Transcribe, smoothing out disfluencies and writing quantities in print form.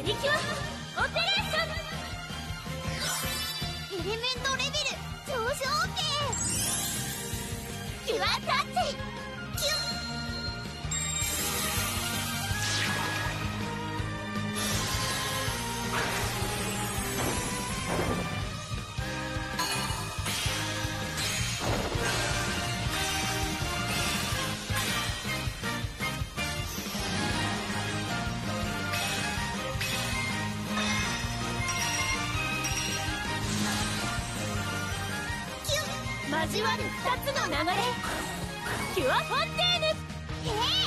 リキュアオペレーション。 エレメントレベル上昇 OK。 キュアタッチ。 キュッ。 交わる2つの流れ。キュアフォンテーヌ。 へえ